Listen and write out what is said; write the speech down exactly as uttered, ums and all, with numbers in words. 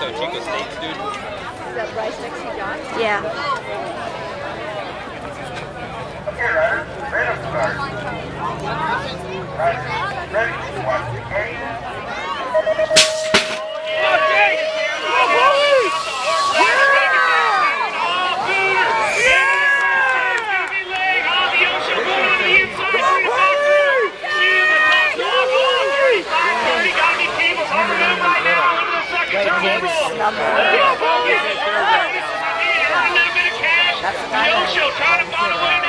Chico, Chico States, dude. Is that Bryce next to John? Yeah. Okay, riders, ready to start. Riders, ready to watch the game. Okay! Go boys! Yo-Show trying to find a way